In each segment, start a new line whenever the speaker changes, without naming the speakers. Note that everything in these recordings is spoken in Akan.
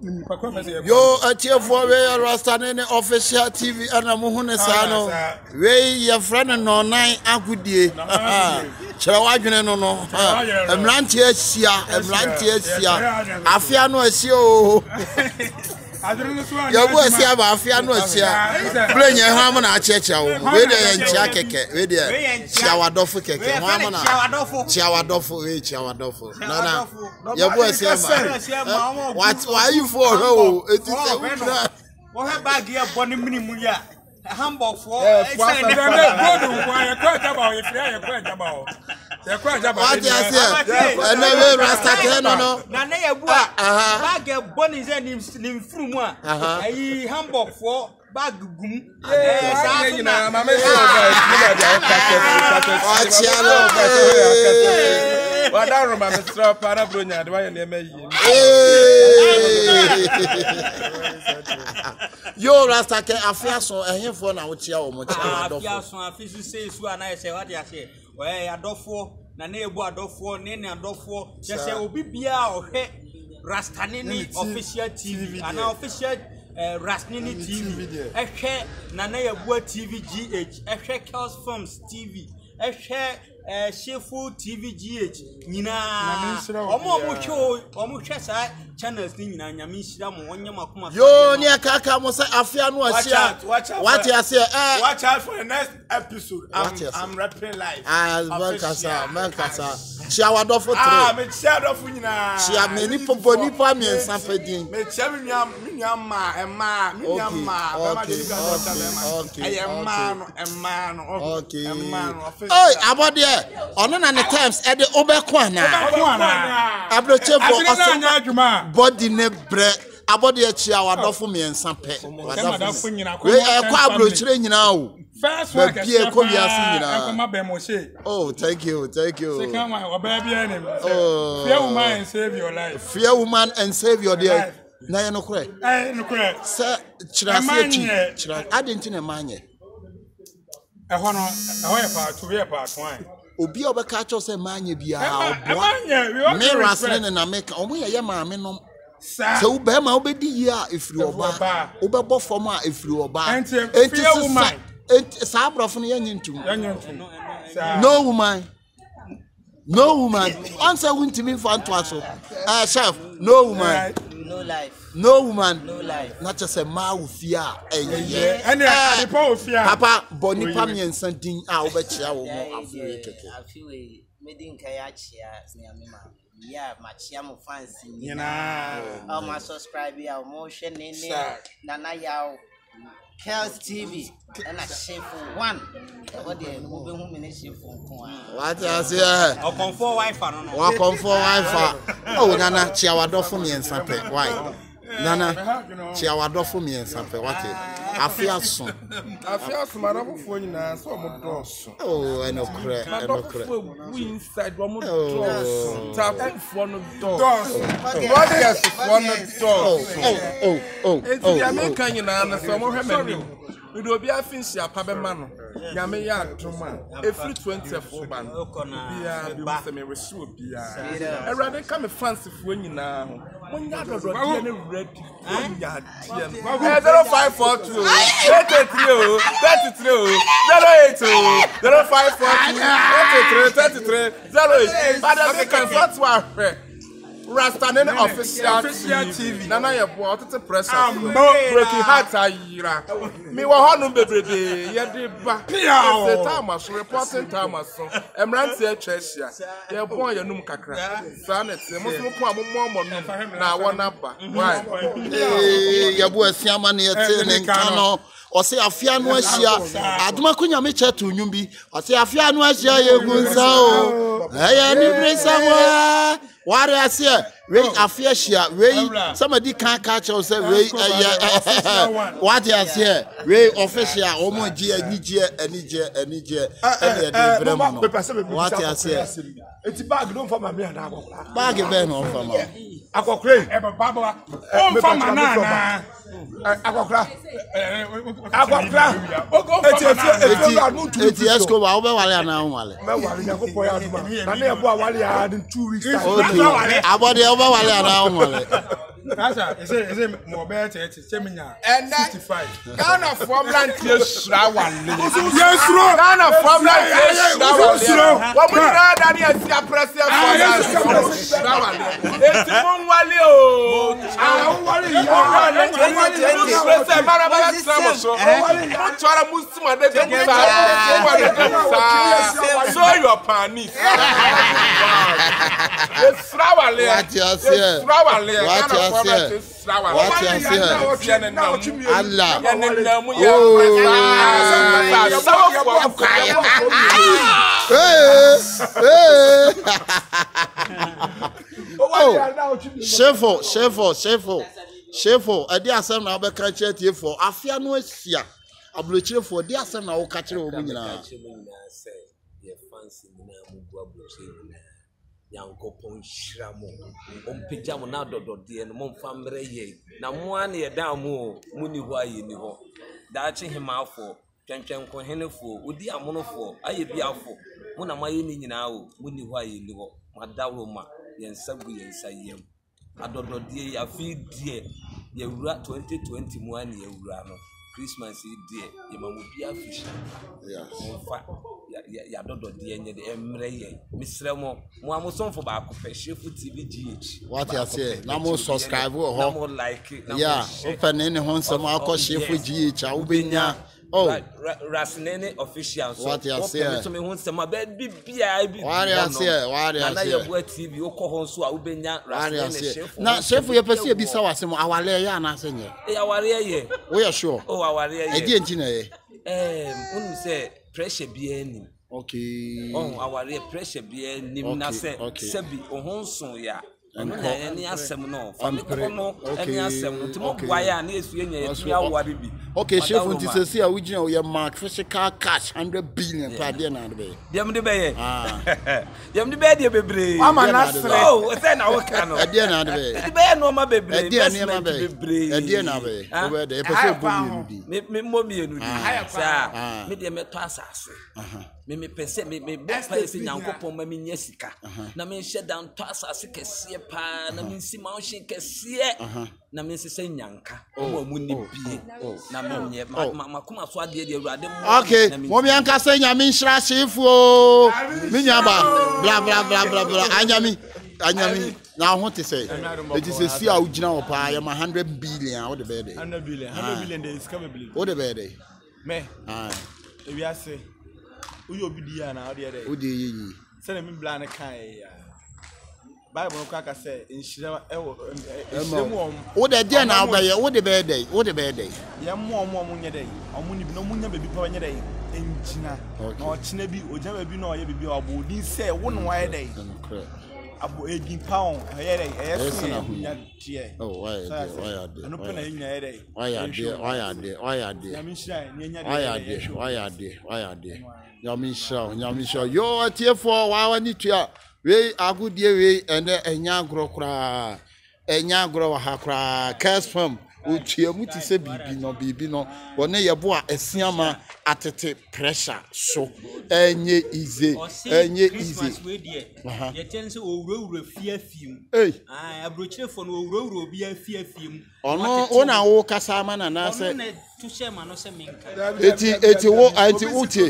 Yo, a tear for where Rasta Nene official TV and a Muhune Sano. Ray, your friend and no nine Agudi. Chawajane no. A Blantier Sia, a Blantier Sia. Afiano Sio. Your boy Sia, Afiano Sia. Bring your hammer at Chechow. Ready and Chakeke. Ready. Chawadofu Keke. Chawadofu. Nana. Your boy Sia. What? Why you for? Oh, it is a what about here? Bonnie Minimuya. Hamburg for what you say? And never Rasta no. Nene Yeboah. Bag Bonnie is in Fumya. Hamburg for bag gum. What I remember, Parabrunia, do I name Yo, Rasta, I feel so a handful now with your much. I feel say, so and I say, what I say, well, I do for Nene Yeboah, do for Nene, and do for just say, Obibia or Rasta Nene official TV, and official Rasnini TV, Nene Yeboah TV GH, Chaos Films TV, Shefu TV GH, Nina, Omo channels, Nina, Yamisham, Wanyama. Yo, near Kaka Mosa Afiano, watch out, watch out for the next episode. I'm rapping live. Mankasa. Shadow for I'm shadow for Nina. She had many Poponipa and something. Make Shamma and Ma, okay. Oh, about there. On the times at the Oberquana. Body ne bread. About the Chiawa for me and some pet. We are quite train now. First one, oh, thank you. Oh, fear woman and save your life. Fear woman and save your dear. Now, no correct. Sir, I didn't know mine. I want to be a part one. Obi obeka cho se manye bia oboa me wrestling na make omo ye ma me no so ube ma obedi yi a efiri oba obebo form a efiri oba enti sa brofo no yenyentum no woman answer wintimi for antoaso chef no woman no life not just a mouth fear and papa boni pamian something out but I feel making kayachia yeah machiamo fancy my subscriber motion Nene Nana Yao Chaos TV and a shape for one. What the moving woman is for what I say? I'll come for Wi-Fi. Oh, Nana, Chiawado for me and something. Why? Nana, Chiawado for me and something. What? I feel so. My phone now, so I'm doors. Oh, I know, correct. We inside one more doors. Tap one of doors. What is one of doors? Oh. It's the American, you know, some of them. We do be a fancy a pabemano. Yamea Toma, every 24 man. Yeah, be receive. I rather come a fancy when you now. When you are ready, 0542 33 08 0542 33 08. But I can first one. Rasta Nene official TV. Nana Yeboah to press. Breaking heart ayira. Me wa hanu bebrebe. Ye de ba. The time as reporting time as so. Emrantie churchia. Yeboah yenum kakra. Sanet se mo ko ammo na wona ba. Why? Yeboah siama na yete ne nkano. Ose afia no ahia. Aduma kunya me chetu nyumbi. Ose afia no ahia yegunsa o. Aya ni bresa wa. What I say? Ray afia shia. Ray somebody can't catch us. Ray what I say? Ray official. Omo G any what I say? It's bag don't for my man. Bag event on for my. Akokre. Baba. Oh for my nana. Akokra. It's yes go over wale na wale. Me wale yakopọ ya duma. Na na ebo wale ya in 2 weeks time. Okay. About the over wale na wale.
Is it more better? It's 65.
Ghana from Lantia Shrawan.
Yes,
Ghana from Lantia Shrawan. What would I see a president for Shrawan? It's Mumwalio. So your panic. It's Shrawan.
What you say? What you say? What you say? Allah. Oh, Chefo, I dare some now be catch it for Afia no sia. Abluchire for dear son now catch it over now.
Yankopon Shramo, Pijamo na dodo and Mom Famre ye. Now one year down more, Muni Wai in the hall. Datching him out for, Chanchan Cohenefo, Udi Amonofo, I be out for Mona Mayini now, Muni Wai in the hall, Madaroma, Yen Sabu and Sayem. I don't know, dear, I feel dear, ye rat 2021 year rano. Christmas dear, ye will be a fish. Ya dodo dear, the Emre, Miss Remo, one son for back of TV GH.
What you say? No more subscribe or
more like it.
Yeah, open any home some alcohol chef with GH. I will be now. Oh,
Nene official.
What you say?
So me want some bed be BIB.
Why you say? Why you say?
Your word TV, your co-host, so I will be now.
Now, chef, we perceive be so as our layer and I say, we are sure.
Oh, our layer.
I didn't
When say pressure be any.
Okay.
Oh, our pressure be any. Sebi, oh, so ya. Any asem no. Any asem. Tomorrow, why are you?
Okay, chef, when you say original, your mark physical cash 100 billion per day now.
Yam the bay. Yam the bed, baby. I'm not slow. Then I can. A dear now, the bear no my baby. A dear near my baby. A dear now, where the episode me mommy and me dear metasas. Me pese me best in Yankopon, me yesika. Na me shed down toss as a see pa, na me see mountain see. Na me say Yanka. Oh, muni be. Na me makuma so ade
okay, mommy Yanka say Yamin Shrashifu. Minyaba, blah blah blah blah blah. Anyami. Now what to say? It is a sea original pa. I'm 100 billion. What the bed?
100 billion days come billion.
What the bed?
Me. If you say. Uyo bidia na odi ede.
Odi yi.
Se na me bla na kan ya. Bible no ka say inhira ewo mu
wo de dia na obaye wo de be dey
ya mu nye dey omu ni bi no munya bebi pa nye dey enjina na ochina bi ojama bi na oye bibi obo din say wo no wa dey abo egin pound ye dey eyesu na hunya tie
oh why
no pe na nya dey
why ade Nyamisha yo tie for wa ni tua we agudie we ene enya agro wa ha kra cash farm otua mu ti se bibi no wona Yeboah esiama atete pressure so enye easy
ye ten se owurawura fiafiem abrochire fo no owurawura obi afiafiem
ono ona wo kasa ma na se
to share ma no se menka
eti wo anti utie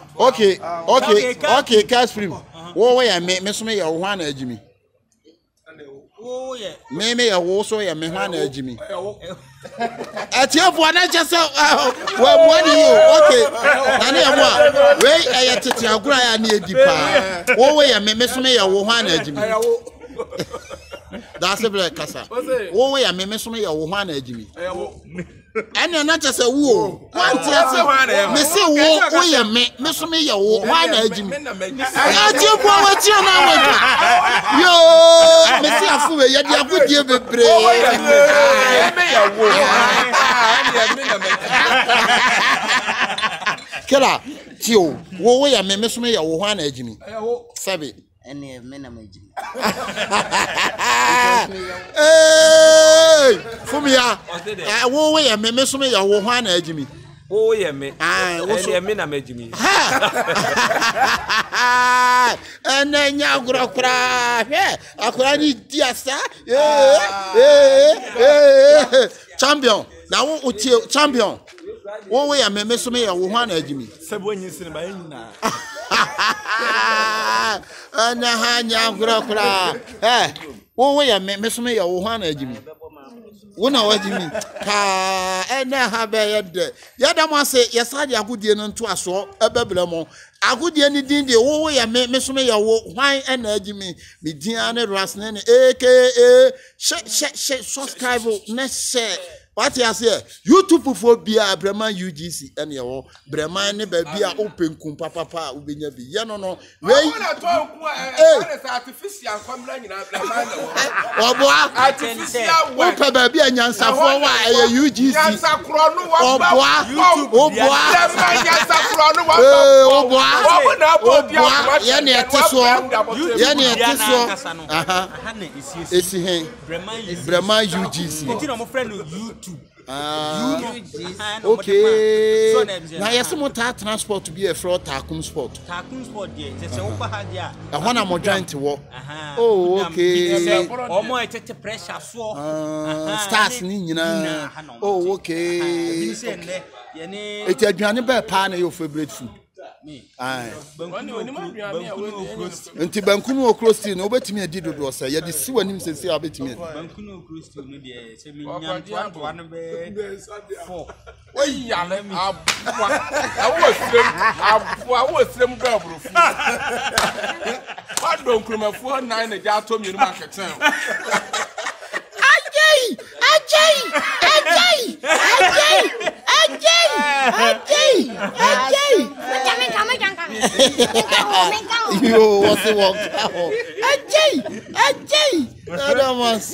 okay cash free wo ya me so me ya wo na agimi
oh yeah
me ya wo so ya me ho na agimi atiefo na chese wa mwani yo okay nani Yeboah we ya tete agura ya na edipa wo ya me so me ya wo ho na agimi that's a black kasa wo ya me so me ya wo ho na agimi ene na chese wo wanti ase me se wo ya me so me ya wo ho na agimi atiefo wa ti na wo yo me se afu we ya di agudie bebre me ya wo kela tio wo ya me so me ya wo ho na agimi sabe
ene me na magimi
Fumya wo ya me so me ya wo ho na agimi
Oh, yeah, me. Ah, what's your men? I'm a Jimmy.
And then you grow cry. I could need Diasa. Champion. Now, what's your champion? Oh, we are Miss Me, one Jimmy.
When you see my name.
And the hand young grow cry. Oh, we are Miss Me, one Jimmy. One hour, Jimmy. And now have a day. Yadama say, yes, I could get into a so a bebblemo. I could get anything the whole way I made Miss May wine and Jimmy, me Diana Rasnen, aka subscribe next share. What you say? YouTube for Bia Breman UGC and your Breman Bia open kum papa ubinya bi. Ya no. Wait.
Artificial complaining
Oboa
artificial one.
Opa baby anyansa for wa UGC.
Nyansa kro no wa.
Oboa.
Nyansa kro no wa.
Oboa. Ya na eteso. Ya na eteso. Aha. Esi hen. Breman UGC.
Enti no mo friend YouTube.
Okay. Now yes, some transport to be a fraud Takum sport.
Takum sport there. Say over had there.
I want am join to work. Oh, okay.
Omo etete pressure so.
Stars ni nyina. Oh, okay. Eti aduane ba pa na your favorite food. Aye. Nti bankunu okrosti no obetimi adi dodo say ye de si wanim sese obetimi.
Bankunu okrosti no de se mi nyam to an be 4.
Oyi yale abua. Awo srem ba obrofu. Wa don kromafo 9 na ja to mi no market.
Yo, what's the walk? Ajay!